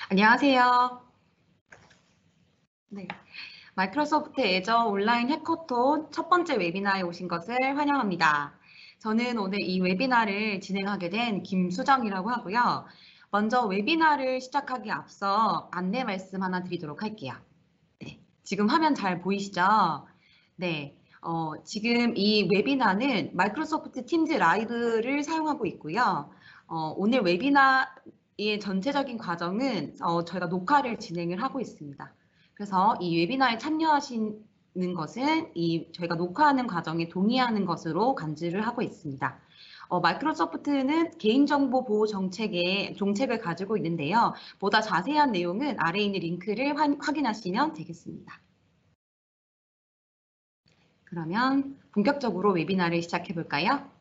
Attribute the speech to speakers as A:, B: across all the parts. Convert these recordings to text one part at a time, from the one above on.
A: 안녕하세요. 네, 마이크로소프트 애저 온라인 해커톤 첫 번째 웨비나에 오신 것을 환영합니다. 저는 오늘 이 웨비나를 진행하게 된 김수정이라고 하고요. 먼저 웨비나를 시작하기 앞서 안내 말씀 하나 드리도록 할게요. 네, 지금 화면 잘 보이시죠? 네, 지금 이 웨비나는 마이크로소프트 팀즈 라이브를 사용하고 있고요. 오늘 웨비나의 전체적인 과정은 저희가 녹화를 진행을 하고 있습니다. 그래서 이 웨비나에 참여하시는 것은 저희가 녹화하는 과정에 동의하는 것으로 간주를 하고 있습니다. 마이크로소프트는 개인정보 보호 정책을 가지고 있는데요. 보다 자세한 내용은 아래에 있는 링크를 확인하시면 되겠습니다. 그러면 본격적으로 웨비나를 시작해 볼까요?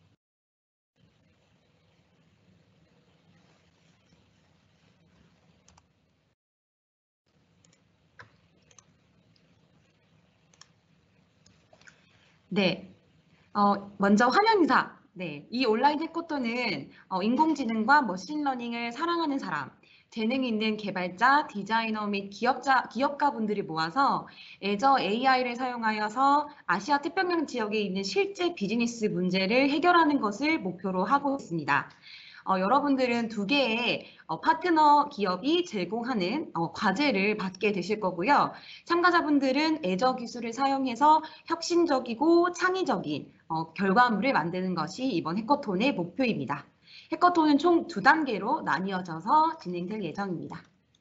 A: 네, 먼저 화면 인사. 네, 이 온라인 해커톤은 인공지능과 머신러닝을 사랑하는 사람, 재능 있는 개발자, 디자이너 및 기업가분들이 모아서 애저 AI를 사용하여서 아시아 태평양 지역에 있는 실제 비즈니스 문제를 해결하는 것을 목표로 하고 있습니다. 여러분들은 두 개의 파트너 기업이 제공하는 과제를 받게 되실 거고요. 참가자분들은 애저 기술을 사용해서 혁신적이고 창의적인 결과물을 만드는 것이 이번 해커톤의 목표입니다. 해커톤은 총 2단계로 나뉘어져서 진행될 예정입니다.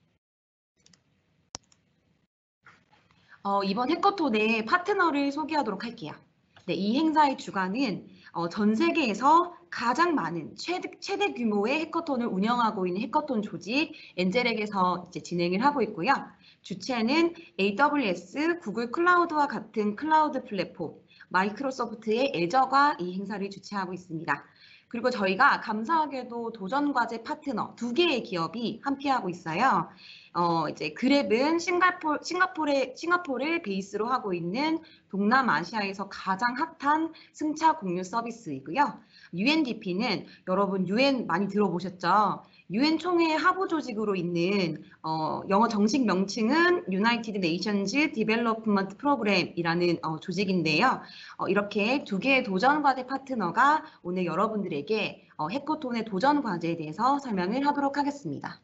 A: 이번 해커톤의 파트너를 소개하도록 할게요. 네, 이 행사의 주관은 전 세계에서 가장 많은 최대 규모의 해커톤을 운영하고 있는 해커톤 조직 엔젤엑에서 진행을 하고 있고요. 주체는 AWS, 구글 클라우드와 같은 클라우드 플랫폼, 마이크로소프트의 애저가 이 행사를 주최하고 있습니다. 그리고 저희가 감사하게도 도전과제 파트너 2개의 기업이 함께하고 있어요. 이제 그랩은 싱가포르를 베이스로 하고 있는 동남아시아에서 가장 핫한 승차 공유 서비스이고요. UNDP는 여러분 UN 많이 들어보셨죠? UN 총회 하부 조직으로 있는 영어 정식 명칭은 United Nations Development Program이라는 조직인데요. 이렇게 2개의 도전 과제 파트너가 오늘 여러분들에게 해커톤의 도전 과제에 대해서 설명을 하도록 하겠습니다.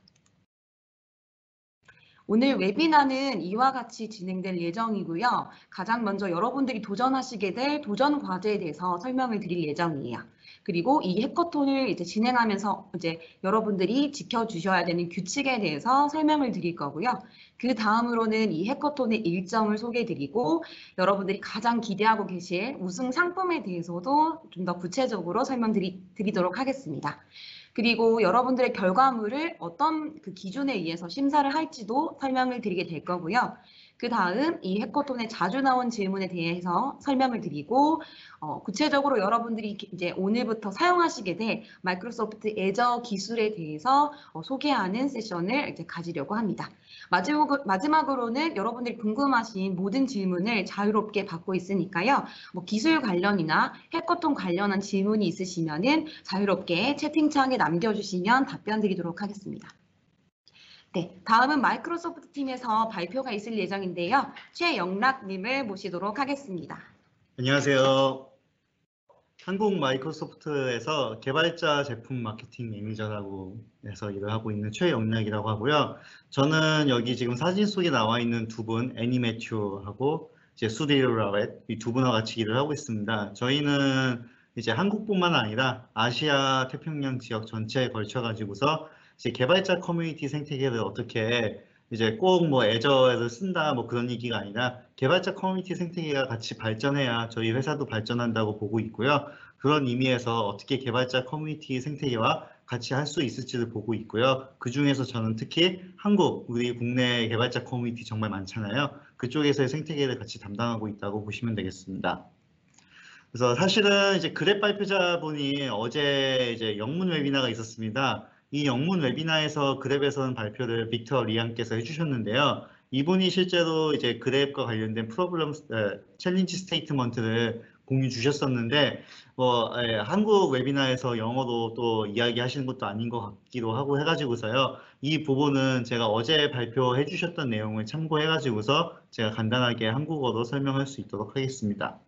A: 오늘 웨비나는 이와 같이 진행될 예정이고요. 가장 먼저 여러분들이 도전하시게 될 도전 과제에 대해서 설명을 드릴 예정이에요. 그리고 이 해커톤을 진행하면서 여러분들이 지켜주셔야 되는 규칙에 대해서 설명을 드릴 거고요. 그 다음으로는 이 해커톤의 일정을 소개해드리고 여러분들이 가장 기대하고 계실 우승 상품에 대해서도 좀 더 구체적으로 설명드리도록 하겠습니다. 그리고 여러분들의 결과물을 어떤 그 기준에 의해서 심사를 할지도 설명을 드리게 될 거고요. 그 다음 이 해커톤에 자주 나온 질문에 대해서 설명을 드리고 구체적으로 여러분들이 이제 오늘부터 사용하시게 될 마이크로소프트 애저 기술에 대해서 소개하는 세션을 이제 가지려고 합니다. 마지막으로는 여러분들이 궁금하신 모든 질문을 자유롭게 받고 있으니까요. 뭐 기술 관련이나 해커톤 관련한 질문이 있으시면은 자유롭게 채팅창에 남겨주시면 답변 드리도록 하겠습니다. 네, 다음은 마이크로소프트 팀에서 발표가 있을 예정인데요. 최영락님을 모시도록 하겠습니다.
B: 안녕하세요. 한국 마이크로소프트에서 개발자 제품 마케팅 매니저라고 해서 일을 하고 있는 최영락이라고 하고요. 저는 여기 지금 사진 속에 나와 있는 두 분, 애니 매튜하고 이제 수디르 라웻 이 두 분과 같이 일을 하고 있습니다. 저희는 이제 한국뿐만 아니라 아시아 태평양 지역 전체에 걸쳐 가지고서 이제 개발자 커뮤니티 생태계를 어떻게 이제 꼭 뭐 애저를 쓴다 뭐 그런 얘기가 아니라 개발자 커뮤니티 생태계가 같이 발전해야 저희 회사도 발전한다고 보고 있고요. 그런 의미에서 어떻게 개발자 커뮤니티 생태계와 같이 할 수 있을지를 보고 있고요. 그 중에서 저는 특히 한국, 우리 국내 개발자 커뮤니티 정말 많잖아요. 그쪽에서의 생태계를 같이 담당하고 있다고 보시면 되겠습니다. 그래서 사실은 이제 그랩 발표자분이 어제 이제 영문 웨비나가 있었습니다. 이 영문 웨비나에서 그랩에서는 발표를 빅터 리안께서 해주셨는데요. 이분이 실제로 이제 그랩과 관련된 챌린지 스테이트먼트를 공유 주셨었는데 한국 웨비나에서 영어로 또 이야기하시는 것도 아닌 것 같기도 하고 해가지고서요. 이 부분은 제가 어제 발표해 주셨던 내용을 참고해가지고서 제가 간단하게 한국어로 설명할 수 있도록 하겠습니다.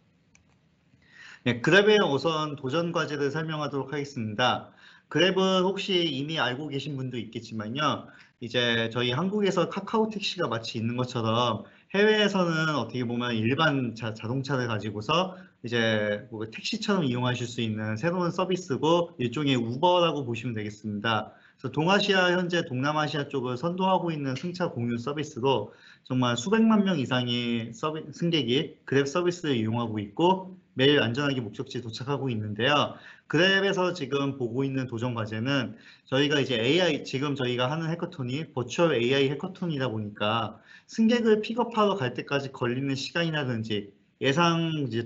B: 네, 그랩의 우선 도전 과제를 설명하도록 하겠습니다. 그랩은 혹시 이미 알고 계신 분도 있겠지만요. 이제 저희 한국에서 카카오 택시가 마치 있는 것처럼 해외에서는 어떻게 보면 일반 자동차를 가지고서 이제 뭐 택시처럼 이용하실 수 있는 새로운 서비스고 일종의 우버라고 보시면 되겠습니다. 그래서 동아시아 현재 동남아시아 쪽을 선도하고 있는 승차 공유 서비스로 정말 수백만 명 이상의 승객이 그랩 서비스를 이용하고 있고 매일 안전하게 목적지에 도착하고 있는데요. 그랩에서 지금 보고 있는 도전 과제는 저희가 이제 AI, 지금 저희가 하는 해커톤이 버추얼 AI 해커톤이다 보니까 승객을 픽업하러 갈 때까지 걸리는 시간이라든지 예상 이제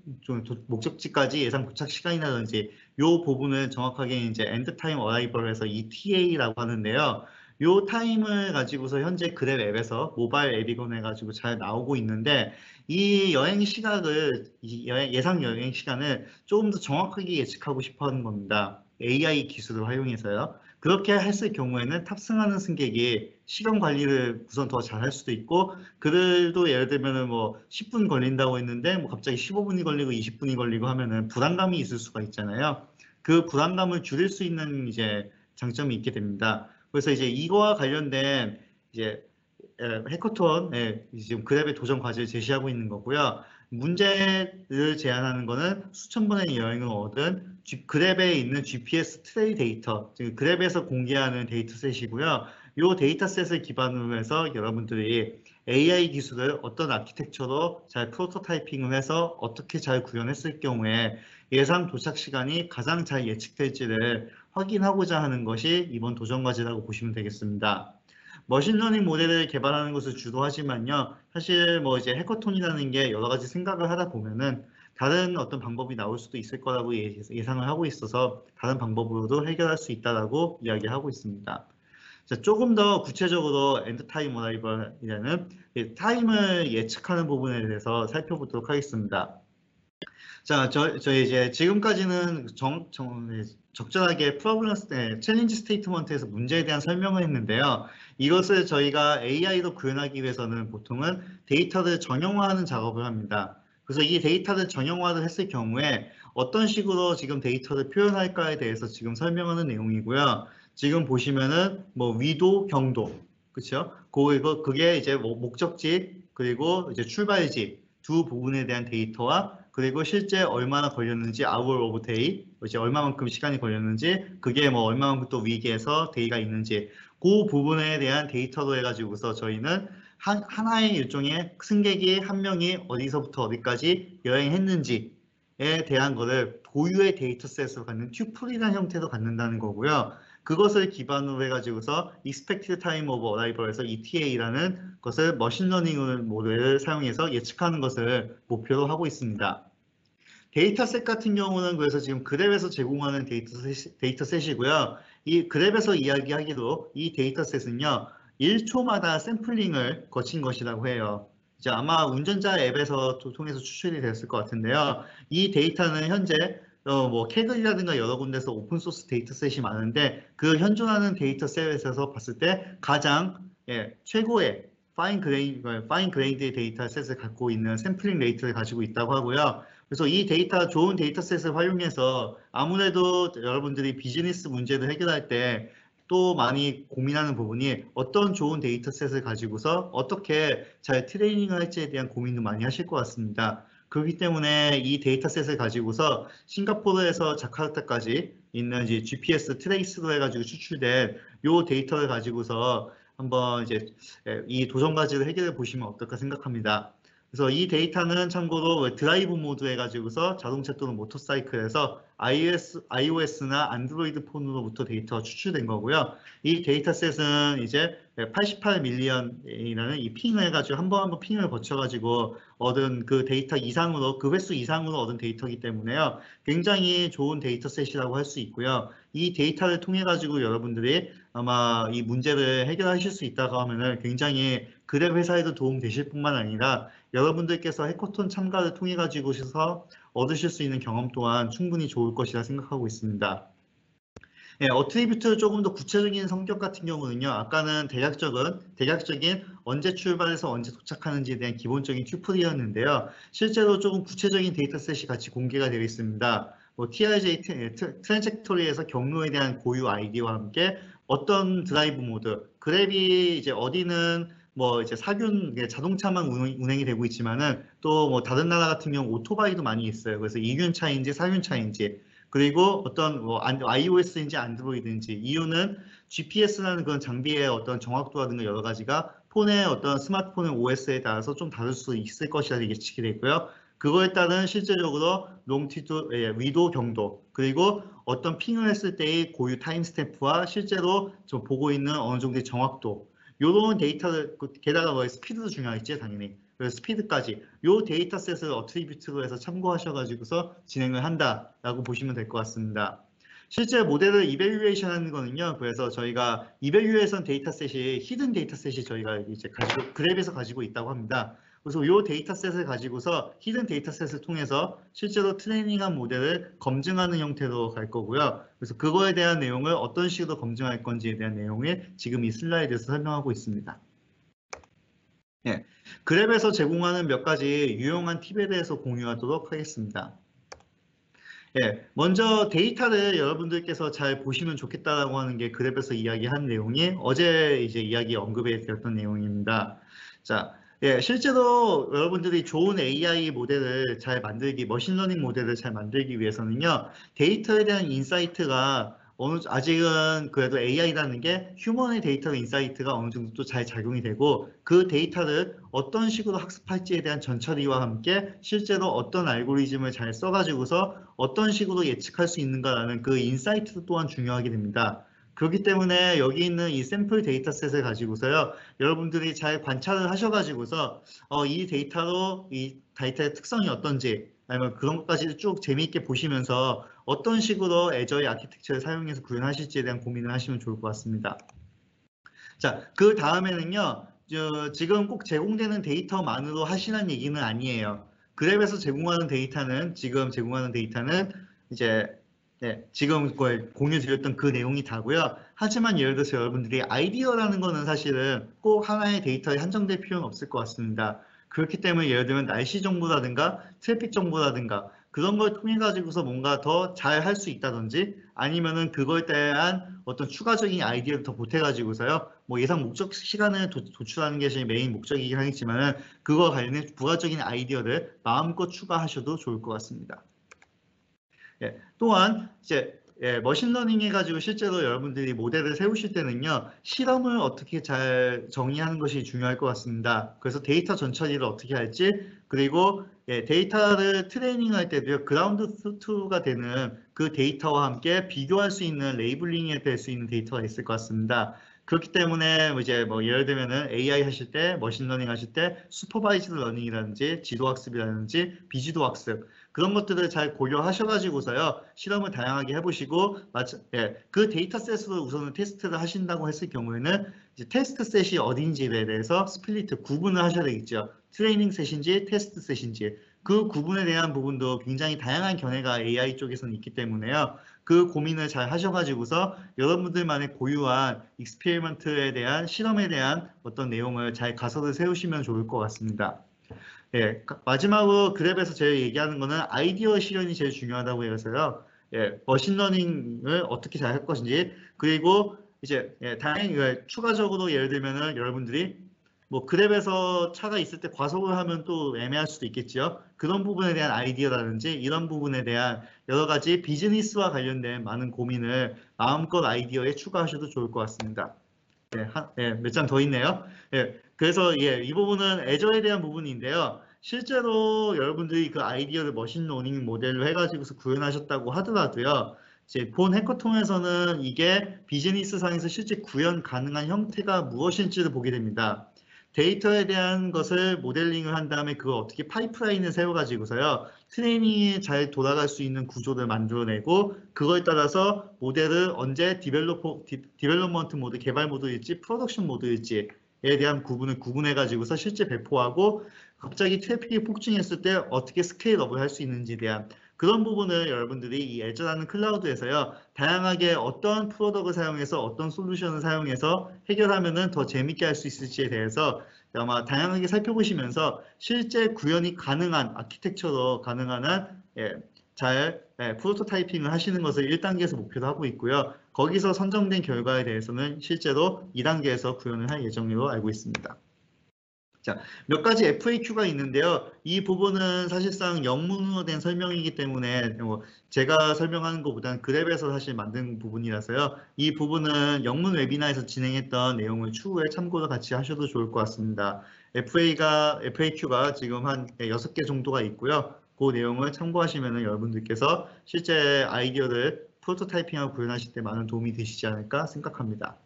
B: 목적지까지 예상 도착 시간이라든지 요 부분을 정확하게 이제 엔드 타임 어라이벌에서 ETA라고 하는데요. 요 타임을 가지고서 현재 그랩 앱에서 모바일 앱이건 해가지고 잘 나오고 있는데 이 여행 시각을 예상 여행 시간을 조금 더 정확하게 예측하고 싶어 하는 겁니다. AI 기술을 활용해서요. 그렇게 했을 경우에는 탑승하는 승객이 시간 관리를 우선 더 잘 할 수도 있고 그들도 예를 들면은 뭐 10분 걸린다고 했는데 뭐 갑자기 15분이 걸리고 20분이 걸리고 하면은 불안감이 있을 수가 있잖아요. 그 불안감을 줄일 수 있는 이제 장점이 있게 됩니다. 그래서 이제 이거와 관련된 이제 해커톤에 지금 그랩의 도전 과제를 제시하고 있는 거고요. 문제를 제안하는 거는 수천 번의 여행을 얻은 그랩에 있는 GPS 트레이 데이터, 즉 그랩에서 공개하는 데이터셋이고요. 이 데이터셋을 기반으로 해서 여러분들이 AI 기술을 어떤 아키텍처로 잘 프로토타이핑을 해서 어떻게 잘 구현했을 경우에 예상 도착 시간이 가장 잘 예측될지를 확인하고자 하는 것이 이번 도전 과제라고 보시면 되겠습니다. 머신러닝 모델을 개발하는 것을 주도하지만요. 사실 뭐 이제 해커톤이라는 게 여러 가지 생각을 하다 보면은 다른 어떤 방법이 나올 수도 있을 거라고 예상을 하고 있어서 다른 방법으로도 해결할 수 있다라고 이야기하고 있습니다. 자, 조금 더 구체적으로 엔드 타임 어라이벌이라는 타임을 예측하는 부분에 대해서 살펴보도록 하겠습니다. 자, 저희 이제 지금까지는 적절하게 챌린지 스테이트먼트에서 문제에 대한 설명을 했는데요. 이것을 저희가 AI로 구현하기 위해서는 보통은 데이터를 정형화하는 작업을 합니다. 그래서 이 데이터를 정형화를 했을 경우에 어떤 식으로 지금 데이터를 표현할까에 대해서 지금 설명하는 내용이고요. 지금 보시면은 뭐 위도, 경도, 그렇죠? 그게 이제 목적지 그리고 이제 출발지 두 부분에 대한 데이터와 그리고 실제 얼마나 걸렸는지 hour of day, 이제 얼마만큼 시간이 걸렸는지 그게 뭐 얼마만큼 또 위기에서 데이가 있는지 그 부분에 대한 데이터로 해가지고서 저희는 하나의 일종의 승객이 한 명이 어디서부터 어디까지 여행했는지에 대한 거를 고유의 데이터셋으로 갖는 튜플이라는 형태로 갖는다는 거고요. 그것을 기반으로 해가지고서 Expected Time of Arrival에서 ETA라는 것을 머신러닝 모델을 사용해서 예측하는 것을 목표로 하고 있습니다. 데이터셋 같은 경우는 그래서 지금 그랩에서 제공하는 데이터셋이고요. 이 그랩에서 이야기하기로 이 데이터셋은요. 1초마다 샘플링을 거친 것이라고 해요. 이제 아마 운전자 앱에서 통해서 추출이 됐을 것 같은데요. 이 데이터는 현재 뭐 캐글이라든가 여러 군데서 오픈소스 데이터셋이 많은데 그 현존하는 데이터셋에서 봤을 때 가장 최고의 파인 그레이드 데이터셋을 갖고 있는 샘플링 레이트를 가지고 있다고 하고요. 그래서 이 좋은 데이터셋을 활용해서 아무래도 여러분들이 비즈니스 문제를 해결할 때 또 많이 고민하는 부분이 어떤 좋은 데이터셋을 가지고서 어떻게 잘 트레이닝을 할지에 대한 고민도 많이 하실 것 같습니다. 그렇기 때문에 이 데이터셋을 가지고서 싱가포르에서 자카르타까지 있는 이제 GPS 트레이스로 해가지고 추출된 이 데이터를 가지고서 한번 이제 이 도전 과제를 해결해 보시면 어떨까 생각합니다. 그래서 이 데이터는 참고로 드라이브 모드 해가지고서 자동차 또는 모터사이클에서 iOS나 안드로이드 폰으로부터 데이터가 추출된 거고요. 이 데이터셋은 이제 88밀리언이라는 이 핑을 해가지고 한 번 핑을 거쳐가지고 얻은 그 데이터 이상으로, 그 횟수 이상으로 얻은 데이터이기 때문에요. 굉장히 좋은 데이터셋이라고 할 수 있고요. 이 데이터를 통해가지고 여러분들이 아마 이 문제를 해결하실 수 있다고 하면은 굉장히 그랩 회사에도 도움 되실 뿐만 아니라 여러분들께서 해커톤 참가를 통해 가지고서 얻으실 수 있는 경험 또한 충분히 좋을 것이라 생각하고 있습니다. 예, 어트리뷰트 조금 더 구체적인 성격 같은 경우는요. 아까는 대략적인 언제 출발해서 언제 도착하는지에 대한 기본적인 튜플이었는데요. 실제로 조금 구체적인 데이터셋이 같이 공개가 되어 있습니다. 뭐 TRJ 트랜젝토리에서 경로에 대한 고유 아이디와 함께 어떤 드라이브 모드, 그랩이 이제 어디는 뭐 이제 사균 자동차만 운행이 되고 있지만은 또 뭐 다른 나라 같은 경우 오토바이도 많이 있어요. 그래서 이균 차인지 사균 차인지 그리고 어떤 뭐 iOS인지 안드로이드인지 이유는 GPS라는 그런 장비의 어떤 정확도라든가 여러 가지가 폰의 어떤 스마트폰의 OS에 따라서 좀 다를 수 있을 것이라 예측이 되고요. 그거에 따른 실제적으로 롱티튜드, 위도, 경도 그리고 어떤 핑을 했을 때의 고유 타임스탬프와 실제로 좀 보고 있는 어느 정도의 정확도 이런 데이터를 게다가 뭐 스피드도 중요하겠지 당연히. 그래서 스피드까지 이 데이터셋을 어트리뷰트로 해서 참고하셔가지고서 진행을 한다라고 보시면 될 것 같습니다. 실제 모델을 이밸류에이션 하는 거는요. 그래서 저희가 이밸류에이션 데이터셋이 히든 데이터셋이 저희가 이제 그랩에서 가지고 있다고 합니다. 그래서 이 데이터셋을 가지고서 히든 데이터셋을 통해서 실제로 트레이닝한 모델을 검증하는 형태로 갈 거고요. 그래서 그거에 대한 내용을 어떤 식으로 검증할 건지에 대한 내용을 지금 이 슬라이드에서 설명하고 있습니다. 예, 그랩에서 제공하는 몇 가지 유용한 팁에 대해서 공유하도록 하겠습니다. 예, 먼저 데이터를 여러분들께서 잘 보시면 좋겠다라고 하는 게 그랩에서 이야기한 내용이 어제 이제 이야기 언급해 드렸던 내용입니다. 자, 예, 실제로 여러분들이 좋은 AI 모델을 잘 만들기, 머신러닝 모델을 잘 만들기 위해서는요, 데이터에 대한 인사이트가 아직은 그래도 AI라는 게 휴먼의 데이터 인사이트가 어느 정도 또 잘 작용이 되고 그 데이터를 어떤 식으로 학습할지에 대한 전처리와 함께 실제로 어떤 알고리즘을 잘 써가지고서 어떤 식으로 예측할 수 있는가라는 그 인사이트도 또한 중요하게 됩니다. 그렇기 때문에 여기 있는 이 샘플 데이터셋을 가지고서요, 여러분들이 잘 관찰을 하셔가지고서 이 데이터로 이 데이터의 특성이 어떤지 아니면 그런 것까지 쭉 재미있게 보시면서 어떤 식으로 애저의 아키텍처를 사용해서 구현하실지에 대한 고민을 하시면 좋을 것 같습니다. 자, 그 다음에는요, 지금 꼭 제공되는 데이터만으로 하시는 얘기는 아니에요. 그랩에서 지금 제공하는 데이터는 이제 지금 공유 드렸던 그 내용이 다고요. 하지만 예를 들어서 여러분들이 아이디어라는 거는 사실은 꼭 하나의 데이터에 한정될 필요는 없을 것 같습니다. 그렇기 때문에 예를 들면 날씨 정보라든가 트래픽 정보라든가 그런 걸 통해 가지고서 뭔가 더 잘 할 수 있다든지 아니면은 그거에 대한 어떤 추가적인 아이디어를 더 보태 가지고서요. 뭐 예상 목적 시간을 도출하는 게 제 메인 목적이긴 하겠지만은 그거 관련된 부가적인 아이디어를 마음껏 추가하셔도 좋을 것 같습니다. 예, 또한 이제 머신러닝 해가지고 실제로 여러분들이 모델을 세우실 때는요, 실험을 어떻게 잘 정의하는 것이 중요할 것 같습니다. 그래서 데이터 전처리를 어떻게 할지, 그리고 데이터를 트레이닝할 때도요, 그라운드 트루가 되는 그 데이터와 함께 비교할 수 있는 레이블링이 될 수 있는 데이터가 있을 것 같습니다. 그렇기 때문에 이제 뭐 예를 들면은 AI 하실 때, 머신러닝 하실 때 슈퍼바이즈드 러닝이라든지 지도학습이라든지 비지도 학습 그런 것들을 잘 고려하셔가지고서요 실험을 다양하게 해보시고 그 데이터셋으로 우선은 테스트를 하신다고 했을 경우에는 이제 테스트 셋이 어딘지에 대해서 스플리트 구분을 하셔야 되겠죠. 트레이닝 셋인지 테스트 셋인지 그 구분에 대한 부분도 굉장히 다양한 견해가 AI 쪽에서는 있기 때문에요. 그 고민을 잘 하셔가지고서 여러분들만의 고유한 익스페리먼트에 대한 실험에 대한 어떤 내용을 잘 가설을 세우시면 좋을 것 같습니다. 예, 마지막으로 그랩에서 제가 얘기하는 거는 아이디어 실현이 제일 중요하다고 해서요. 예, 머신러닝을 어떻게 잘 할 것인지 그리고 이제 다행히 추가적으로 예를 들면은 여러분들이 뭐 그랩에서 차가 있을 때 과속을 하면 또 애매할 수도 있겠죠. 그런 부분에 대한 아이디어라든지 이런 부분에 대한 여러 가지 비즈니스와 관련된 많은 고민을 마음껏 아이디어에 추가하셔도 좋을 것 같습니다. 몇 장 더 있네요. 그래서 이 부분은 애저에 대한 부분인데요. 실제로 여러분들이 그 아이디어를 머신러닝 모델로 해가지고서 구현하셨다고 하더라도요. 이제 본 해커통에서는 이게 비즈니스 상에서 실제 구현 가능한 형태가 무엇일지를 보게 됩니다. 데이터에 대한 것을 모델링을 한 다음에 그걸 어떻게 파이프라인을 세워가지고서요. 트레이닝이 잘 돌아갈 수 있는 구조를 만들어내고 그거에 따라서 모델을 언제 디벨롭먼트 모드, 개발 모드일지 프로덕션 모드일지 대한 구분을 구분해가지고서 실제 배포하고 갑자기 트래픽이 폭증했을 때 어떻게 스케일업을 할 수 있는지에 대한 그런 부분을 여러분들이 이 애저라는 클라우드에서요, 다양하게 어떤 프로덕트를 사용해서 어떤 솔루션을 사용해서 해결하면은 더 재밌게 할 수 있을지에 대해서 아마 다양하게 살펴보시면서 실제 구현이 가능한 아키텍처로 가능한 한 잘 프로토타이핑을 하시는 것을 1단계에서 목표로 하고 있고요. 거기서 선정된 결과에 대해서는 실제로 2단계에서 구현을 할 예정으로 알고 있습니다. 자, 몇 가지 FAQ가 있는데요. 이 부분은 사실상 영문으로 된 설명이기 때문에 제가 설명하는 것보다는 그랩에서 사실 만든 부분이라서요. 이 부분은 영문 웨비나에서 진행했던 내용을 추후에 참고로 같이 하셔도 좋을 것 같습니다. FAQ가 지금 한 6개 정도가 있고요. 그 내용을 참고하시면 여러분들께서 실제 아이디어를 프로토타이핑하고 구현하실 때 많은 도움이 되시지 않을까 생각합니다.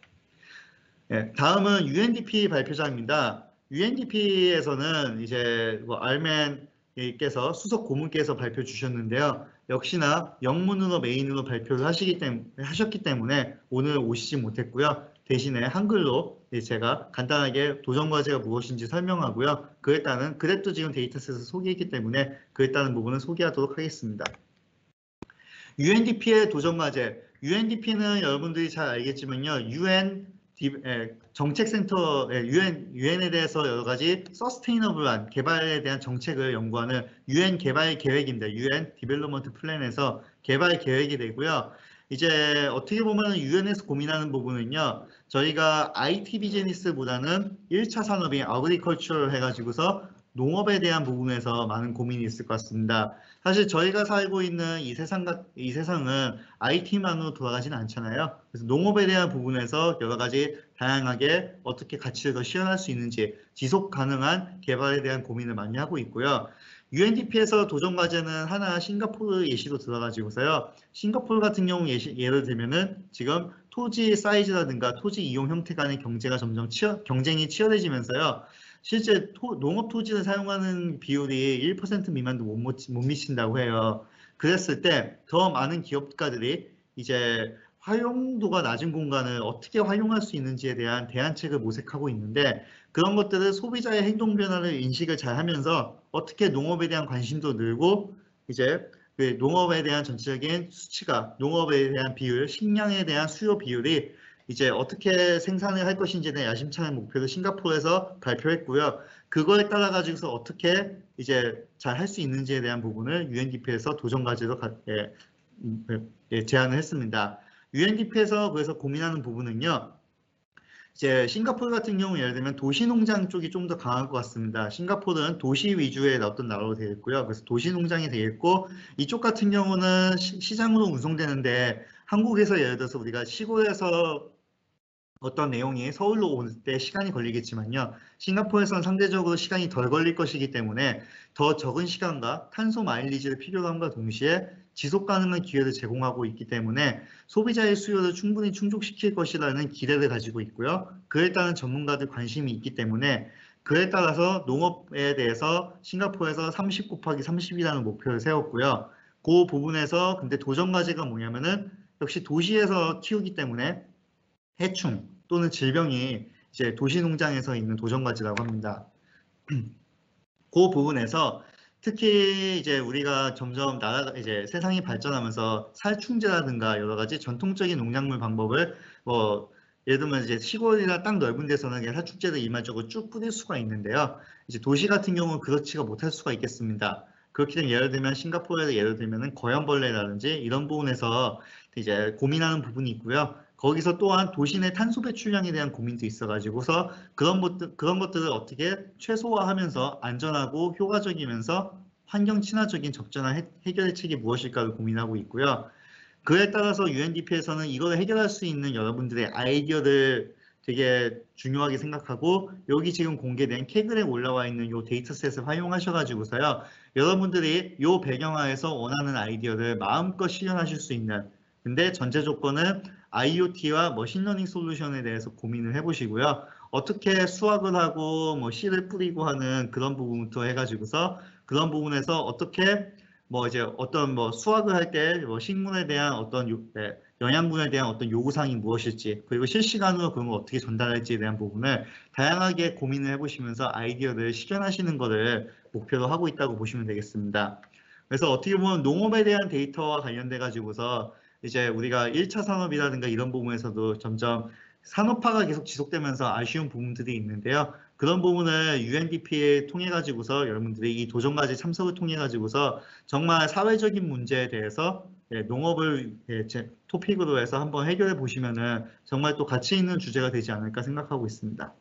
B: 다음은 UNDP 발표자입니다. UNDP에서는 이제 알맨께서 수석 고문께서 발표 주셨는데요. 역시나 영문으로 메인으로 발표를 하셨기 때문에 오늘 오시지 못했고요. 대신에 한글로 제가 간단하게 도전 과제가 무엇인지 설명하고요. 그에 따른 그랩도 지금 데이터셋을 소개했기 때문에 그에 따른 부분을 소개하도록 하겠습니다. UNDP의 도전 과제. UNDP는 여러분들이 잘 알겠지만요. 정책센터, 유엔에 대해서 여러 가지 서스테이너블한 개발에 대한 정책을 연구하는 유엔 개발 계획입니다. 유엔 디벨롭먼트 플랜에서 개발 계획이 되고요. 이제 어떻게 보면 유엔에서 고민하는 부분은요. 저희가 IT 비즈니스보다는 1차 산업인 아그리컬처를 해가지고서 농업에 대한 부분에서 많은 고민이 있을 것 같습니다. 사실 저희가 살고 있는 이 세상은 IT만으로 돌아가지는 않잖아요. 그래서 농업에 대한 부분에서 여러 가지 다양하게 어떻게 가치를 더 실현할 수 있는지 지속 가능한 개발에 대한 고민을 많이 하고 있고요. UNDP에서 도전 과제는 하나 싱가포르 예시로 들어가지고서요. 싱가포르 같은 경우 예를 들면은 지금 토지 사이즈라든가 토지 이용 형태 간의 경쟁이 점점 치열해지면서요. 실제 농업 토지를 사용하는 비율이 1% 미만도 못 미친다고 해요. 그랬을 때 더 많은 기업가들이 이제 활용도가 낮은 공간을 어떻게 활용할 수 있는지에 대한 대안책을 모색하고 있는데 그런 것들을 소비자의 행동 변화를 인식을 잘 하면서 어떻게 농업에 대한 관심도 늘고 이제 농업에 대한 전체적인 수치가 농업에 대한 비율, 식량에 대한 수요 비율이 이제 어떻게 생산을 할 것인지에 대한 야심찬 목표를 싱가포르에서 발표했고요. 그거에 따라 가지고서 어떻게 이제 잘 할 수 있는지에 대한 부분을 UNDP에서 도전 과제로 제안을 했습니다. UNDP에서 그래서 고민하는 부분은요. 이제 싱가포르 같은 경우 예를 들면 도시농장 쪽이 좀 더 강할 것 같습니다. 싱가포르는 도시 위주의 어떤 나라로 되어 있고요. 그래서 도시농장이 되어 있고 이쪽 같은 경우는 시장으로 운송되는데 한국에서 예를 들어서 우리가 시골에서 어떤 내용이 서울로 올 때 시간이 걸리겠지만요. 싱가포르에서는 상대적으로 시간이 덜 걸릴 것이기 때문에 더 적은 시간과 탄소 마일리지를 필요로 함과 동시에 지속 가능한 기회를 제공하고 있기 때문에 소비자의 수요를 충분히 충족시킬 것이라는 기대를 가지고 있고요. 그에 따른 전문가들 관심이 있기 때문에 그에 따라서 농업에 대해서 싱가포르에서 30 곱하기 30이라는 목표를 세웠고요. 그 부분에서 근데 도전 과제가 뭐냐면은 역시 도시에서 키우기 때문에 해충 또는 질병이 이제 도시농장에서 있는 도전과제라고 합니다. 그 부분에서 특히 이제 우리가 점점 이제 세상이 발전하면서 살충제라든가 여러 가지 전통적인 농작물 방법을 예를 들면 이제 시골이나 땅 넓은 데서는 그냥 살충제를 일반적으로 쭉 뿌릴 수가 있는데요. 이제 도시 같은 경우는 그렇지가 못할 수가 있겠습니다. 그렇기 때문에 예를 들면 싱가포르에서 예를 들면 거연벌레라든지 이런 부분에서 이제 고민하는 부분이 있고요. 거기서 또한 도시 내 탄소 배출량에 대한 고민도 있어가지고서 그런 것들을 어떻게 최소화하면서 안전하고 효과적이면서 환경 친화적인 적절한 해결책이 무엇일까를 고민하고 있고요. 그에 따라서 UNDP에서는 이걸 해결할 수 있는 여러분들의 아이디어를 되게 중요하게 생각하고 여기 지금 공개된 케그램 올라와 있는 이 데이터셋을 활용하셔가지고서요. 여러분들이 이 배경하에서 원하는 아이디어를 마음껏 실현하실 수 있는 근데 전제 조건은 IoT와 머신러닝 솔루션에 대해서 고민을 해보시고요. 어떻게 수학을 하고 씨를 뿌리고 하는 그런 부분부터 해가지고서 그런 부분에서 어떻게 뭐 이제 어떤 뭐 수학을 할 때 뭐 식물에 대한 어떤 영양분에 대한 어떤 요구사항이 무엇일지, 그리고 실시간으로 그런 걸 어떻게 전달할지에 대한 부분을 다양하게 고민을 해보시면서 아이디어를 실현하시는 것을 목표로 하고 있다고 보시면 되겠습니다. 그래서 어떻게 보면 농업에 대한 데이터와 관련돼 가지고서 이제 우리가 1차 산업이라든가 이런 부분에서도 점점 산업화가 계속 지속되면서 아쉬운 부분들이 있는데요. 그런 부분을 UNDP를 통해 가지고서 여러분들이 이 도전과제 참석을 통해 가지고서 정말 사회적인 문제에 대해서 농업을 토픽으로 해서 한번 해결해 보시면은 정말 또 가치 있는 주제가 되지 않을까 생각하고 있습니다.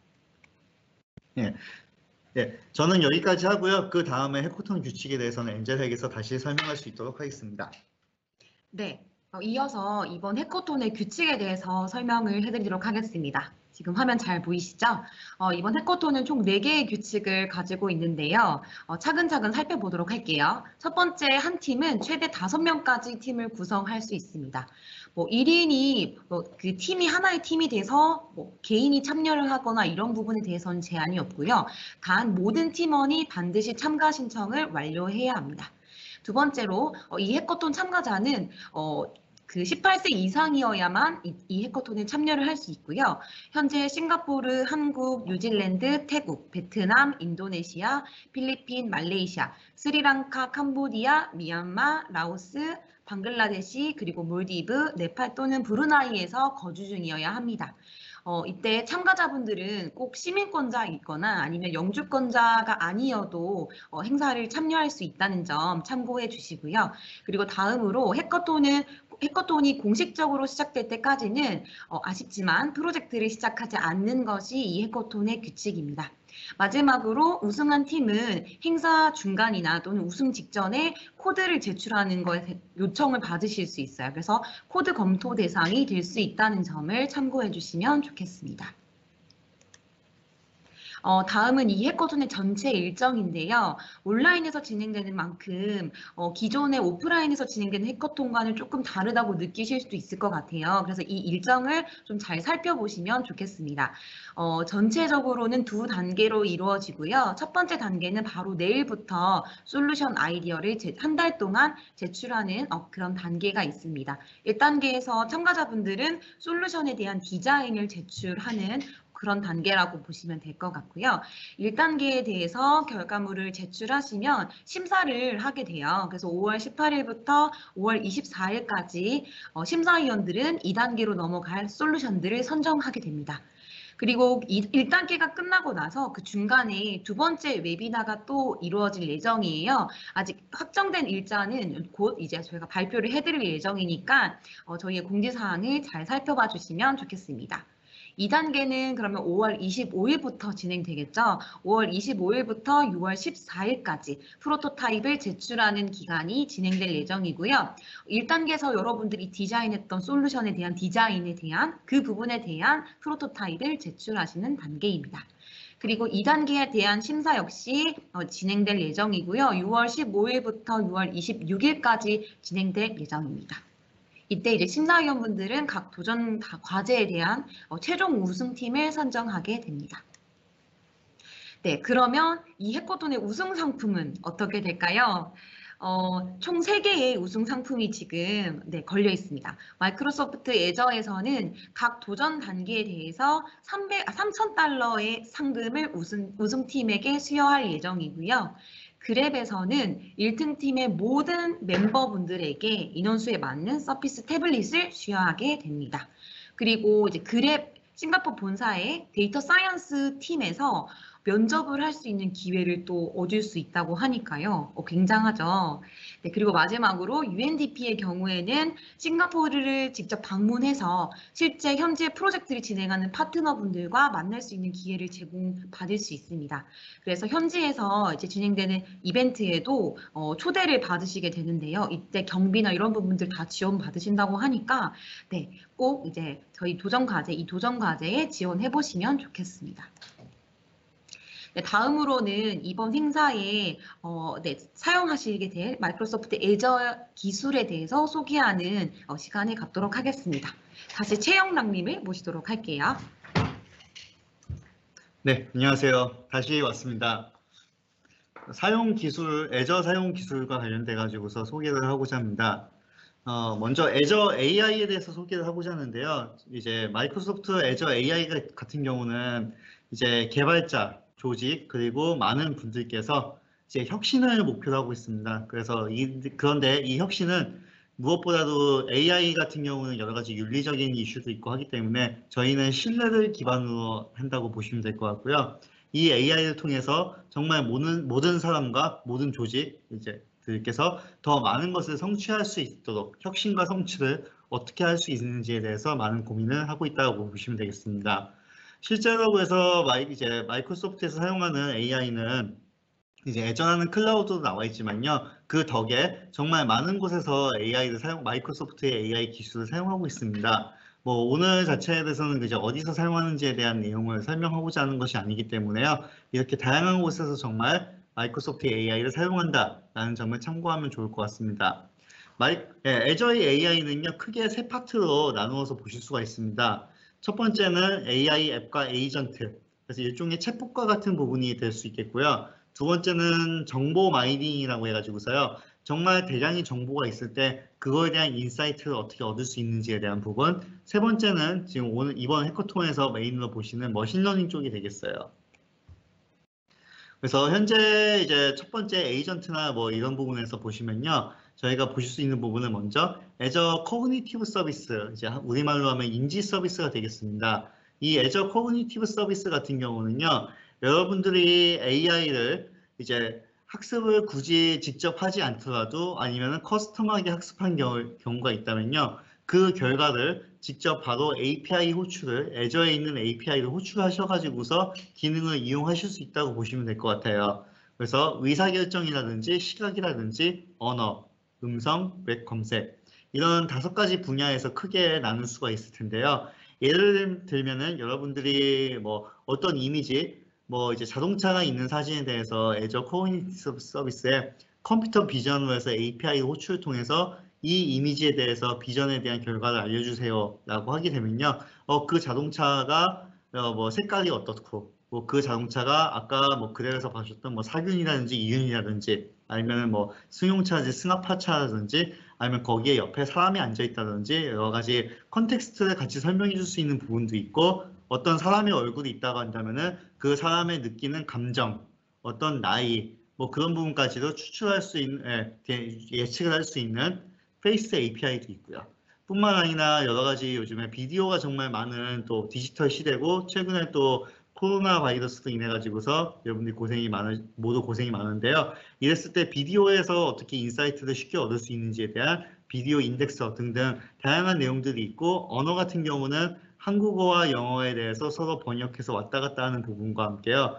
B: 예. 네, 저는 여기까지 하고요. 그 다음에 해코톤 규칙에 대해서는 엔젤에게서 다시 설명할 수 있도록 하겠습니다.
A: 네, 이어서 이번 해커톤의 규칙에 대해서 설명을 해드리도록 하겠습니다. 지금 화면 잘 보이시죠? 이번 해커톤은 총 4개의 규칙을 가지고 있는데요. 차근차근 살펴보도록 할게요. 첫 번째, 한 팀은 최대 5명까지 팀을 구성할 수 있습니다. 뭐 1인이 그 팀이 하나의 팀이 돼서 뭐 개인이 참여를 하거나 이런 부분에 대해서는 제한이 없고요. 단 모든 팀원이 반드시 참가 신청을 완료해야 합니다. 두 번째로 이 해커톤 참가자는 그 18세 이상이어야만 이 해커톤에 참여를 할 수 있고요. 현재 싱가포르, 한국, 뉴질랜드, 태국, 베트남, 인도네시아, 필리핀, 말레이시아, 스리랑카, 캄보디아, 미얀마, 라오스, 방글라데시, 그리고 몰디브, 네팔 또는 브루나이에서 거주 중이어야 합니다. 이때 참가자분들은 꼭 시민권자이거나 아니면 영주권자가 아니어도 행사를 참여할 수 있다는 점 참고해 주시고요. 그리고 다음으로 해커톤이 공식적으로 시작될 때까지는 아쉽지만 프로젝트를 시작하지 않는 것이 이 해커톤의 규칙입니다. 마지막으로 우승한 팀은 행사 중간이나 또는 우승 직전에 코드를 제출하는 것에 요청을 받으실 수 있어요. 그래서 코드 검토 대상이 될 수 있다는 점을 참고해 주시면 좋겠습니다. 다음은 이 해커톤의 전체 일정인데요. 온라인에서 진행되는 만큼 기존의 오프라인에서 진행되는 해커톤과는 조금 다르다고 느끼실 수도 있을 것 같아요. 그래서 이 일정을 좀 잘 살펴보시면 좋겠습니다. 전체적으로는 2단계로 이루어지고요. 첫 번째 단계는 바로 내일부터 솔루션 아이디어를 한 달 동안 제출하는 그런 단계가 있습니다. 1단계에서 참가자분들은 솔루션에 대한 디자인을 제출하는 그런 단계라고 보시면 될 것 같고요. 1단계에 대해서 결과물을 제출하시면 심사를 하게 돼요. 그래서 5월 18일부터 5월 24일까지 심사위원들은 2단계로 넘어갈 솔루션들을 선정하게 됩니다. 그리고 1단계가 끝나고 나서 그 중간에 두 번째 웨비나가 또 이루어질 예정이에요. 아직 확정된 일자는 곧 이제 저희가 발표를 해드릴 예정이니까 저희의 공지사항을 잘 살펴봐 주시면 좋겠습니다. 2단계는 그러면 5월 25일부터 진행되겠죠. 5월 25일부터 6월 14일까지 프로토타입을 제출하는 기간이 진행될 예정이고요. 1단계에서 여러분들이 디자인했던 솔루션에 대한 디자인에 대한 그 부분에 대한 프로토타입을 제출하시는 단계입니다. 그리고 2단계에 대한 심사 역시 진행될 예정이고요. 6월 15일부터 6월 26일까지 진행될 예정입니다. 이때 이제 심사위원분들은 각 도전 과제에 대한 최종 우승팀을 선정하게 됩니다. 네, 그러면 이 해커톤의 우승 상품은 어떻게 될까요? 총 3개의 우승 상품이 지금 걸려 있습니다. 마이크로소프트 애저에서는 각 도전 단계에 대해서 $3,000의 상금을 우승팀에게 수여할 예정이고요. 그랩에서는 1등 팀의 모든 멤버분들에게 인원수에 맞는 서피스 태블릿을 수여하게 됩니다. 그리고 이제 그랩 싱가포르 본사의 데이터 사이언스 팀에서 면접을 할 수 있는 기회를 또 얻을 수 있다고 하니까요. 굉장하죠. 네, 그리고 마지막으로 UNDP의 경우에는 싱가포르를 직접 방문해서 실제 현재 프로젝트를 진행하는 파트너분들과 만날 수 있는 기회를 제공받을 수 있습니다. 그래서 현지에서 이제 진행되는 이벤트에도 초대를 받으시게 되는데요. 이때 경비나 이런 부분들 다 지원 받으신다고 하니까 네, 꼭 이제 저희 이 도전 과제에 지원해 보시면 좋겠습니다. 네, 다음으로는 이번 행사에 사용하시게 될 마이크로소프트 애저 기술에 대해서 소개하는 시간을 갖도록 하겠습니다. 다시 최영락님을 모시도록 할게요.
B: 네, 안녕하세요. 다시 왔습니다. 사용 기술, 애저 사용 기술과 관련돼 가지고서 소개를 하고자 합니다. 먼저 애저 AI에 대해서 소개를 하고자 하는데요. 이제 마이크로소프트 애저 AI 같은 경우는 이제 개발자, 조직, 그리고 많은 분들께서 이제 혁신을 목표로 하고 있습니다. 그래서 그런데 이 혁신은 무엇보다도 AI 같은 경우는 여러 가지 윤리적인 이슈도 있고 하기 때문에 저희는 신뢰를 기반으로 한다고 보시면 될 것 같고요. 이 AI를 통해서 정말 모든 사람과 모든 조직, 이제 들께서 더 많은 것을 성취할 수 있도록 혁신과 성취를 어떻게 할 수 있는지에 대해서 많은 고민을 하고 있다고 보시면 되겠습니다. 실제로 그래서 이제 마이크로소프트에서 사용하는 AI는 이제 예전에는 클라우드도 나와 있지만요. 그 덕에 정말 많은 곳에서 마이크로소프트의 AI 기술을 사용하고 있습니다. 뭐 오늘 자체에 대해서는 이제 어디서 사용하는지에 대한 내용을 설명하고자 하는 것이 아니기 때문에요. 이렇게 다양한 곳에서 정말 마이크로소프트 AI를 사용한다라는 점을 참고하면 좋을 것 같습니다. 애저의 AI는요, 크게 세 파트로 나누어서 보실 수가 있습니다. 첫 번째는 AI 앱과 에이전트, 그래서 일종의 챗봇과 같은 부분이 될 수 있겠고요. 두 번째는 정보 마이닝이라고 해가지고서요. 정말 대량의 정보가 있을 때 그거에 대한 인사이트를 어떻게 얻을 수 있는지에 대한 부분. 세 번째는 지금 이번 해커톤에서 메인으로 보시는 머신러닝 쪽이 되겠어요. 그래서 현재 이제 첫 번째 에이전트나 뭐 이런 부분에서 보시면요. 저희가 보실 수 있는 부분은 먼저 애저 커그니티브 서비스, 이제 우리말로 하면 인지 서비스가 되겠습니다. 이 애저 커그니티브 서비스 같은 경우는요. 여러분들이 AI를 이제 학습을 굳이 직접 하지 않더라도 아니면 커스텀하게 학습한 경우가 있다면요. 그 결과를 직접 바로 API 호출을, 애저에 있는 API를 호출하셔가지고서 기능을 이용하실 수 있다고 보시면 될 것 같아요. 그래서 의사결정이라든지 시각이라든지 언어, 음성, 웹 검색 이런 5가지 분야에서 크게 나눌 수가 있을 텐데요. 예를 들면은 여러분들이 뭐 어떤 이미지, 뭐 이제 자동차가 있는 사진에 대해서 애저 커뮤니티 서비스에 컴퓨터 비전으로 해서 API 호출을 통해서 이 이미지에 대해서 비전에 대한 결과를 알려주세요 라고 하게 되면요. 그 자동차가 뭐 색깔이 어떻고 뭐 그 자동차가 아까 뭐 그래서 봐주셨던 뭐 사륜이라든지 이륜이라든지 아니면 뭐 승용차지 승합하차라든지 아니면 거기에 옆에 사람이 앉아 있다든지 여러 가지 컨텍스트를 같이 설명해 줄 수 있는 부분도 있고 어떤 사람의 얼굴이 있다고 한다면은 그 사람의 느끼는 감정, 어떤 나이 뭐 그런 부분까지도 추출할 수 있는 예측을 할 수 있는 페이스 API도 있고요. 뿐만 아니라 여러 가지 요즘에 비디오가 정말 많은 또 디지털 시대고 최근에 또 코로나 바이러스로 인해 가지고서 여러분들이 모두 고생이 많은데요. 이랬을 때 비디오에서 어떻게 인사이트를 쉽게 얻을 수 있는지에 대한 비디오 인덱서 등등 다양한 내용들이 있고 언어 같은 경우는 한국어와 영어에 대해서 서로 번역해서 왔다 갔다 하는 부분과 함께요.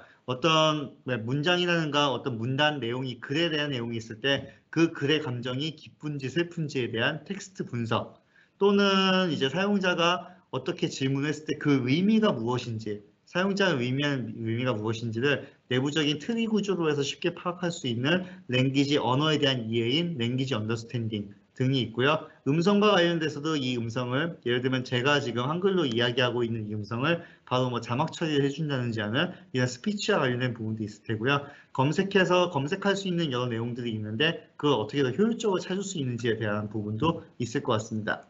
B: 어떤 문장이라든가 어떤 문단 내용이 글에 대한 내용이 있을 때 그 글의 감정이 기쁜지 슬픈지에 대한 텍스트 분석 또는 이제 사용자가 어떻게 질문했을 때 그 의미가 무엇인지 사용자의 의미가 무엇인지를 내부적인 트리 구조로 해서 쉽게 파악할 수 있는 랭귀지 언어에 대한 이해인 랭귀지 언더스탠딩 등이 있고요. 음성과 관련돼서도 이 음성을 예를 들면 제가 지금 한글로 이야기하고 있는 이 음성을 바로 뭐 자막 처리를 해준다든지 하는 이런 스피치와 관련된 부분도 있을 테고요. 검색할 수 있는 여러 내용들이 있는데 그걸 어떻게 더 효율적으로 찾을 수 있는지에 대한 부분도 있을 것 같습니다.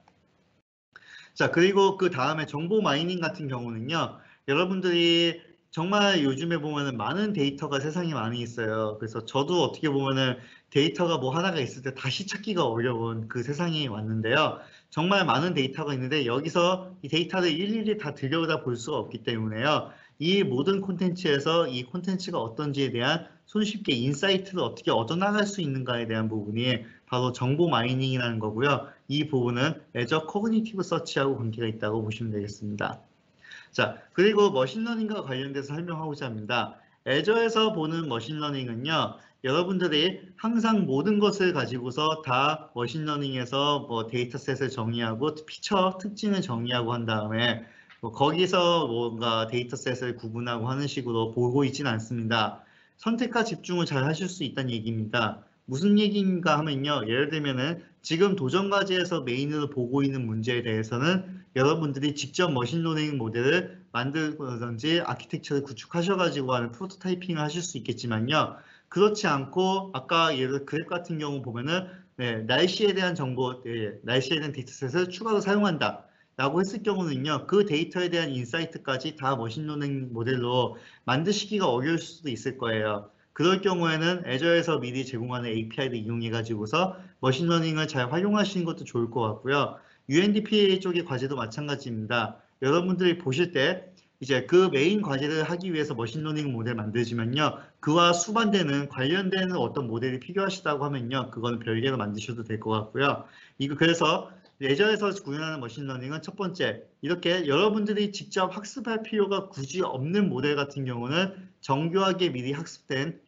B: 자, 그리고 그 다음에 정보 마이닝 같은 경우는요. 여러분들이 정말 요즘에 보면은 많은 데이터가 세상에 많이 있어요. 그래서 저도 어떻게 보면은 데이터가 뭐 하나가 있을 때 다시 찾기가 어려운 그 세상이 왔는데요. 정말 많은 데이터가 있는데 여기서 이 데이터를 일일이 다 들여다 볼 수가 없기 때문에요. 이 모든 콘텐츠에서 이 콘텐츠가 어떤지에 대한 손쉽게 인사이트를 어떻게 얻어나갈 수 있는가에 대한 부분이 바로 정보 마이닝이라는 거고요. 이 부분은 애저 코그니티브 서치하고 관계가 있다고 보시면 되겠습니다. 자, 그리고 머신러닝과 관련돼서 설명하고자 합니다. 애저에서 보는 머신러닝은요, 여러분들이 항상 모든 것을 가지고서 다 머신러닝에서 뭐 데이터셋을 정의하고 피처 특징을 정의하고 한 다음에 뭐 거기서 뭔가 데이터셋을 구분하고 하는 식으로 보고 있지는 않습니다. 선택과 집중을 잘 하실 수 있다는 얘기입니다. 무슨 얘기인가 하면요. 예를 들면은 지금 도전과제에서 메인으로 보고 있는 문제에 대해서는 여러분들이 직접 머신러닝 모델을 만들든지 아키텍처를 구축하셔가지고 하는 프로토타이핑을 하실 수 있겠지만요. 그렇지 않고 아까 예를 들어 그래프 같은 경우 보면은 날씨에 대한 정보, 날씨에 대한 데이터셋을 추가로 사용한다. 라고 했을 경우는요, 그 데이터에 대한 인사이트까지 다 머신러닝 모델로 만드시기가 어려울 수도 있을 거예요. 그럴 경우에는 애저에서 미리 제공하는 API를 이용해가지고서 머신러닝을 잘 활용하시는 것도 좋을 것 같고요. UNDP 쪽의 과제도 마찬가지입니다. 여러분들이 보실 때 이제 그 메인 과제를 하기 위해서 머신러닝 모델 만드시면요, 그와 수반되는 관련되는 어떤 모델이 필요하시다고 하면요, 그건 별개로 만드셔도 될 것 같고요. 이거 그래서 레저에서 구현하는 머신러닝은 첫 번째, 이렇게 여러분들이 직접 학습할 필요가 굳이 없는 모델 같은 경우는 정교하게 미리 학습된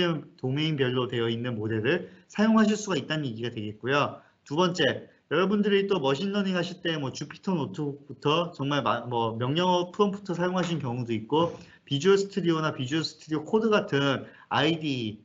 B: 도메인별로 되어 있는 모델을 사용하실 수가 있다는 얘기가 되겠고요. 두 번째, 여러분들이 또 머신러닝 하실 때 뭐 주피터 노트북부터 정말 뭐 명령어 프롬프트 사용하신 경우도 있고, 비주얼 스튜디오나 비주얼 스튜디오 코드 같은 IDE,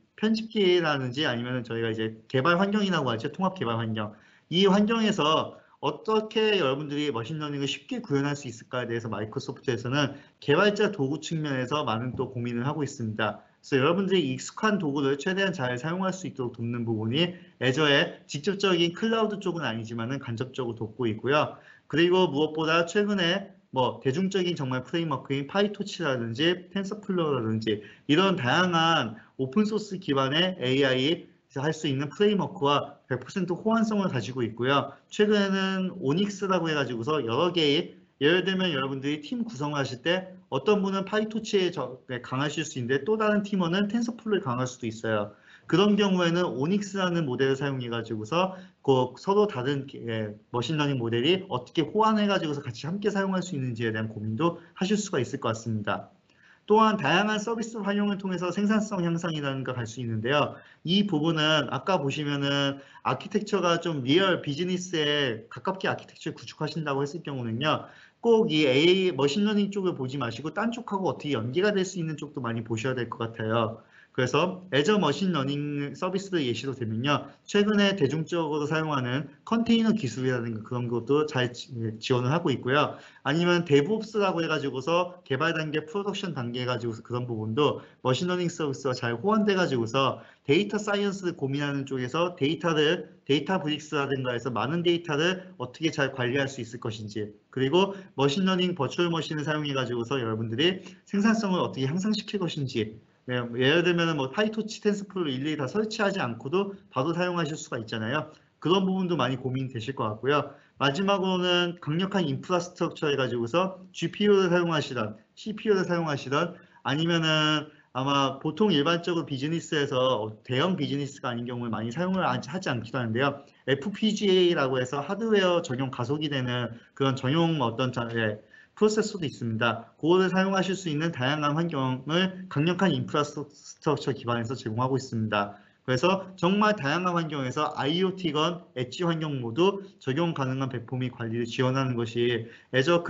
B: 편집기라든지 아니면 저희가 이제 개발 환경이라고 하죠. 통합 개발 환경. 이 환경에서 어떻게 여러분들이 머신러닝을 쉽게 구현할 수 있을까에 대해서 마이크로소프트에서는 개발자 도구 측면에서 많은 또 고민을 하고 있습니다. 그래서 여러분들이 익숙한 도구를 최대한 잘 사용할 수 있도록 돕는 부분이 애저의 직접적인 클라우드 쪽은 아니지만은 간접적으로 돕고 있고요. 그리고 무엇보다 최근에 뭐 대중적인 정말 프레임워크인 파이토치라든지 텐서플로우라든지 이런 다양한 오픈소스 기반의 AI 할 수 있는 프레임워크와 100% 호환성을 가지고 있고요. 최근에는 오닉스라고 해가지고서 여러 개의 예를 들면 여러분들이 팀 구성을 하실 때 어떤 분은 파이토치에 강하실 수 있는데 또 다른 팀원은 텐서플로우에 강할 수도 있어요. 그런 경우에는 오닉스라는 모델을 사용해 가지고서 서로 다른 머신러닝 모델이 어떻게 호환해 가지고서 같이 함께 사용할 수 있는지에 대한 고민도 하실 수가 있을 것 같습니다. 또한 다양한 서비스 활용을 통해서 생산성 향상이라는 걸 갈 수 있는데요. 이 부분은 아까 보시면은 아키텍처가 좀 리얼 비즈니스에 가깝게 아키텍처를 구축하신다고 했을 경우는요. 꼭 이 AI 머신러닝 쪽을 보지 마시고 딴 쪽하고 어떻게 연계가 될 수 있는 쪽도 많이 보셔야 될 것 같아요. 그래서 애저 머신러닝 서비스를 예시로 들면요. 최근에 대중적으로 사용하는 컨테이너 기술이라든가 그런 것도 잘 지원을 하고 있고요. 아니면 데브옵스라고 해가지고서 개발 단계, 프로덕션 단계 해가지고서 그런 부분도 머신러닝 서비스와 잘 호환돼 가지고서 데이터 사이언스를 고민하는 쪽에서 데이터 브릭스라든가 해서 많은 데이터를 어떻게 잘 관리할 수 있을 것인지, 그리고 머신러닝 버추얼 머신을 사용해 가지고서 여러분들이 생산성을 어떻게 향상시킬 것인지, 예를 들면 뭐 파이토치 텐서플로우 일일이 다 설치하지 않고도 바로 사용하실 수가 있잖아요. 그런 부분도 많이 고민되실 것 같고요. 마지막으로는 강력한 인프라스트럭처 해가지고서 GPU를 사용하시던, CPU를 사용하시던, 아니면은 아마 보통 일반적으로 비즈니스에서 대형 비즈니스가 아닌 경우에 많이 사용을 하지 않기도 하는데요. FPGA라고 해서 하드웨어 전용 가속이 되는 그런 전용 어떤 프로세서도 있습니다. 그거를 사용하실 수 있는 다양한 환경을 강력한 인프라스트럭처 기반에서 제공하고 있습니다. 그래서 정말 다양한 환경에서 IoT건 엣지 환경 모두 적용 가능한 플랫폼이 관리를 지원하는 것이 애저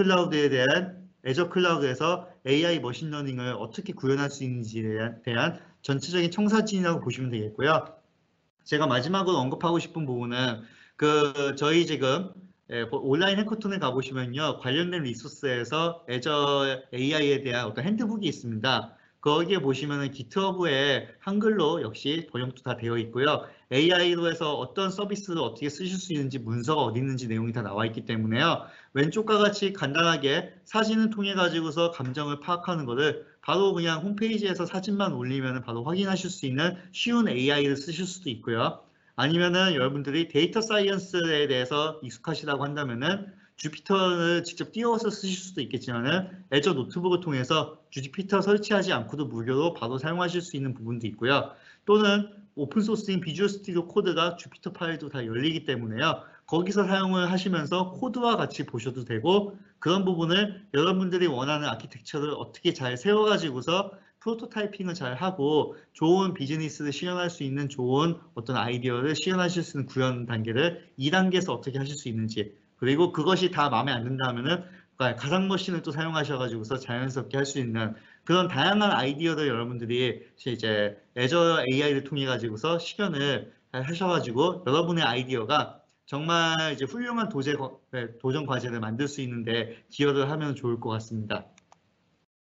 B: 클라우드에서 AI 머신러닝을 어떻게 구현할 수 있는지에 대한 전체적인 청사진이라고 보시면 되겠고요. 제가 마지막으로 언급하고 싶은 부분은 저희 지금 온라인 해커톤에 가보시면요. 관련된 리소스에서 애저 AI에 대한 어떤 핸드북이 있습니다. 거기에 보시면은 기트허브에 한글로 역시 번역도 다 되어 있고요. AI로 해서 어떤 서비스를 어떻게 쓰실 수 있는지 문서가 어디 있는지 내용이 다 나와 있기 때문에요. 왼쪽과 같이 간단하게 사진을 통해 가지고서 감정을 파악하는 것을 바로 그냥 홈페이지에서 사진만 올리면 바로 확인하실 수 있는 쉬운 AI를 쓰실 수도 있고요. 아니면은 여러분들이 데이터 사이언스에 대해서 익숙하시다고 한다면은 주피터를 직접 띄워서 쓰실 수도 있겠지만은 애저 노트북을 통해서 주피터 설치하지 않고도 무료로 바로 사용하실 수 있는 부분도 있고요. 또는 오픈소스인 비주얼 스튜디오 코드가 주피터 파일도 다 열리기 때문에요. 거기서 사용을 하시면서 코드와 같이 보셔도 되고, 그런 부분을 여러분들이 원하는 아키텍처를 어떻게 잘 세워가지고서 프로토타이핑을 잘 하고 좋은 비즈니스를 실현할 수 있는 좋은 어떤 아이디어를 실현하실 수 있는 구현 단계를 2단계에서 어떻게 하실 수 있는지, 그리고 그것이 다 마음에 안 든다 하면은 가상 머신을 또 사용하셔가지고서 자연스럽게 할 수 있는 그런 다양한 아이디어를 여러분들이 이제 애저 AI를 통해 가지고서 실현을 하셔가지고 여러분의 아이디어가 정말 이제 훌륭한 도전 과제를 만들 수 있는데 기여를 하면 좋을 것 같습니다.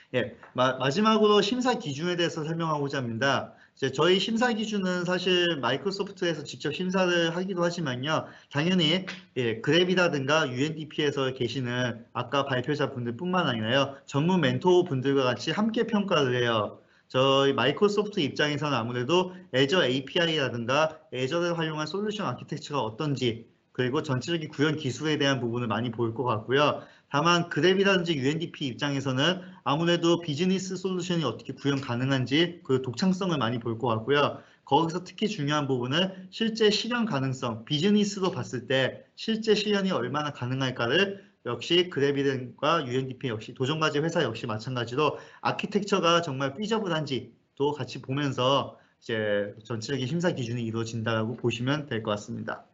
B: 예, 마지막으로 심사 기준에 대해서 설명하고자 합니다. 이제 저희 심사 기준은 사실 마이크로소프트에서 직접 심사를 하기도 하지만요. 당연히 예, 그랩이라든가 UNDP에서 계시는 아까 발표자 분들뿐만 아니라요. 전문 멘토 분들과 같이 함께 평가를 해요. 저희 마이크로소프트 입장에서는 아무래도 애저 API라든가 애저를 활용한 솔루션 아키텍처가 어떤지 그리고 전체적인 구현 기술에 대한 부분을 많이 볼 것 같고요. 다만 그랩이라든지 UNDP 입장에서는 아무래도 비즈니스 솔루션이 어떻게 구현 가능한지 그 독창성을 많이 볼 것 같고요. 거기서 특히 중요한 부분은 실제 실현 가능성, 비즈니스로 봤을 때 실제 실현이 얼마나 가능할까를 역시 그랩이든가 UNDP 역시 도전과제 회사 역시 마찬가지로 아키텍처가 정말 피저블한지 또 같이 보면서 이제 전체적인 심사 기준이 이루어진다고 보시면 될 것 같습니다.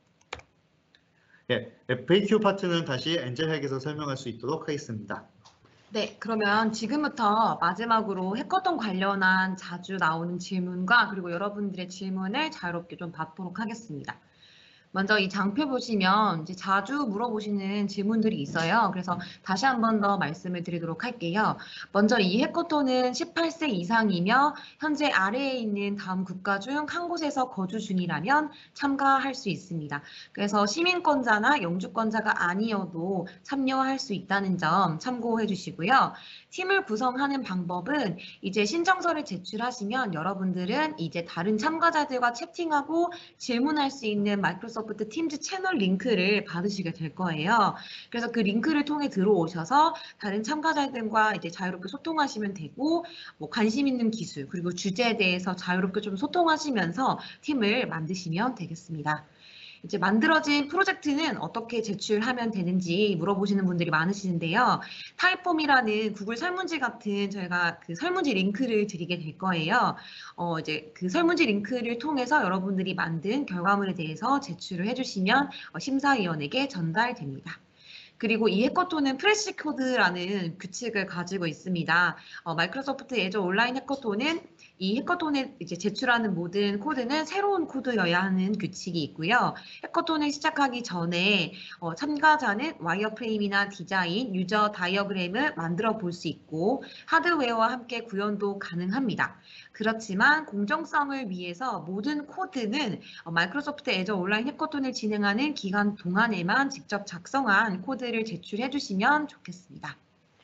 B: 예, FAQ 파트는 다시 엔젤핵에서 설명할 수 있도록 하겠습니다.
A: 네, 그러면 지금부터 마지막으로 해커톤 관련한 자주 나오는 질문과 그리고 여러분들의 질문을 자유롭게 좀 받도록 하겠습니다. 먼저 이 장표 보시면 이제 자주 물어보시는 질문들이 있어요. 그래서 다시 한 번 더 말씀을 드리도록 할게요. 먼저 이 해커톤은 18세 이상이며 현재 아래에 있는 다음 국가 중 한 곳에서 거주 중이라면 참가할 수 있습니다. 그래서 시민권자나 영주권자가 아니어도 참여할 수 있다는 점 참고해 주시고요. 팀을 구성하는 방법은 이제 신청서를 제출하시면 여러분들은 이제 다른 참가자들과 채팅하고 질문할 수 있는 마이크로소프트 팀즈 채널 링크를 받으시게 될 거예요. 그래서 그 링크를 통해 들어오셔서 다른 참가자들과 이제 자유롭게 소통하시면 되고, 뭐 관심 있는 기술 그리고 주제에 대해서 자유롭게 좀 소통하시면서 팀을 만드시면 되겠습니다. 이제 만들어진 프로젝트는 어떻게 제출하면 되는지 물어보시는 분들이 많으시는데요. 타입폼이라는 구글 설문지 같은 저희가 그 설문지 링크를 드리게 될 거예요. 이제 그 설문지 링크를 통해서 여러분들이 만든 결과물에 대해서 제출을 해주시면 심사위원에게 전달됩니다. 그리고 이 해커톤은 프레시 코드라는 규칙을 가지고 있습니다. 마이크로소프트 애저 온라인 해커톤은 이 해커톤에 이제 제출하는 모든 코드는 새로운 코드여야 하는 규칙이 있고요. 해커톤을 시작하기 전에 참가자는 와이어프레임이나 디자인, 유저 다이어그램을 만들어 볼 수 있고 하드웨어와 함께 구현도 가능합니다. 그렇지만 공정성을 위해서 모든 코드는 마이크로소프트 애저 온라인 해커톤을 진행하는 기간 동안에만 직접 작성한 코드를 제출해 주시면 좋겠습니다.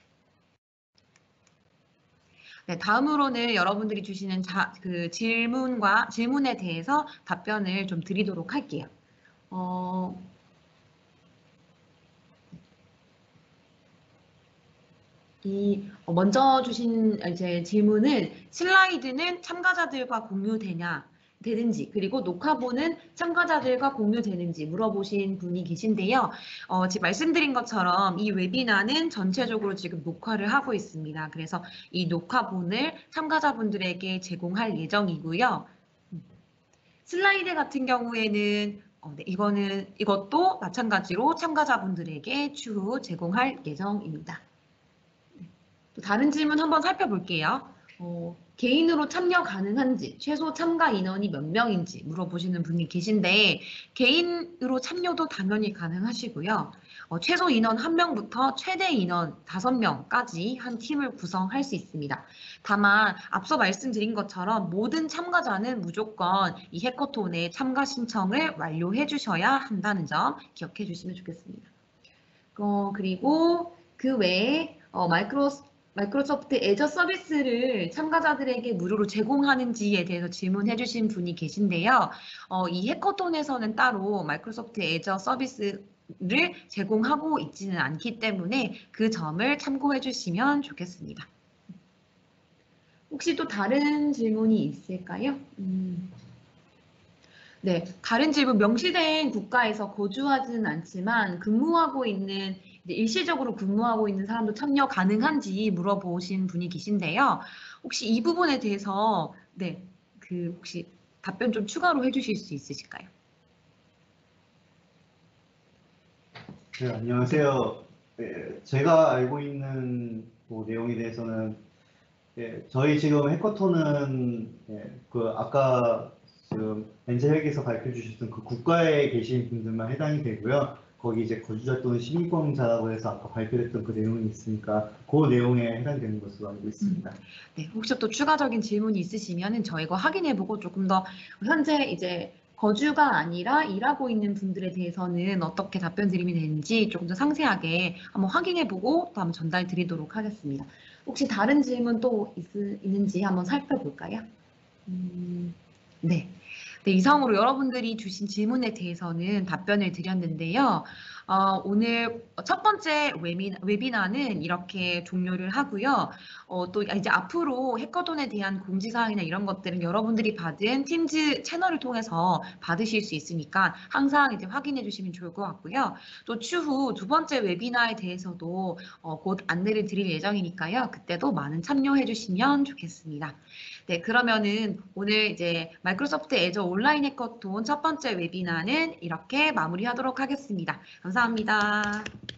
A: 네, 다음으로는 여러분들이 주시는 그 질문에 대해서 답변을 좀 드리도록 할게요. 먼저 주신 이제 질문은 슬라이드는 참가자들과 되는지 그리고 녹화본은 참가자들과 공유되는지 물어보신 분이 계신데요. 지금 말씀드린 것처럼 이 웨비나는 전체적으로 지금 녹화를 하고 있습니다. 그래서 이 녹화본을 참가자분들에게 제공할 예정이고요. 슬라이드 같은 경우에는 네, 이것도 마찬가지로 참가자분들에게 추후 제공할 예정입니다. 다른 질문 한번 살펴볼게요. 개인으로 참여 가능한지, 최소 참가 인원이 몇 명인지 물어보시는 분이 계신데 개인으로 참여도 당연히 가능하시고요. 최소 인원 1명부터 최대 인원 5명까지 한 팀을 구성할 수 있습니다. 다만 앞서 말씀드린 것처럼 모든 참가자는 무조건 이 해커톤의 참가 신청을 완료해 주셔야 한다는 점 기억해 주시면 좋겠습니다. 그리고 그 외에 마이크로소프트 애저 서비스를 참가자들에게 무료로 제공하는지에 대해서 질문해 주신 분이 계신데요. 이 해커톤에서는 따로 마이크로소프트 애저 서비스를 제공하고 있지는 않기 때문에 그 점을 참고해 주시면 좋겠습니다. 혹시 또 다른 질문이 있을까요? 네, 다른 질문 명시된 국가에서 거주하지는 않지만 일시적으로 근무하고 있는 사람도 참여 가능한지 물어보신 분이 계신데요. 혹시 이 부분에 대해서 네, 혹시 답변 좀 추가로 해주실 수 있으실까요?
B: 네, 안녕하세요. 네, 제가 알고 있는 내용에 대해서는 저희 지금 해커톤은 아까 지금 엔젤에서 밝혀주셨던 그 국가에 계신 분들만 해당이 되고요. 거기 이제 거주자 또는 시민권자라고 해서 아까 발표했던 그 내용이 있으니까 그 내용에 해당되는 것으로 알고 있습니다.
A: 네, 혹시 또 추가적인 질문이 있으시면 저희가 확인해보고 조금 더 현재 이제 거주가 아니라 일하고 있는 분들에 대해서는 어떻게 답변 드리면 되는지 조금 더 상세하게 한번 확인해보고 또 한번 전달 드리도록 하겠습니다. 혹시 다른 질문 또 있는지 한번 살펴볼까요? 네. 네, 이상으로 여러분들이 주신 질문에 대해서는 답변을 드렸는데요. 오늘 첫 번째 웨비나는 이렇게 종료를 하고요. 또 이제 앞으로 해커톤에 대한 공지사항이나 이런 것들은 여러분들이 받은 팀즈 채널을 통해서 받으실 수 있으니까 항상 이제 확인해 주시면 좋을 것 같고요. 또 추후 두 번째 웨비나에 대해서도 곧 안내를 드릴 예정이니까요. 그때도 많은 참여해 주시면 좋겠습니다. 네, 그러면은 오늘 이제 마이크로소프트 애저 온라인 해커톤 첫 번째 웨비나는 이렇게 마무리하도록 하겠습니다. 감사합니다.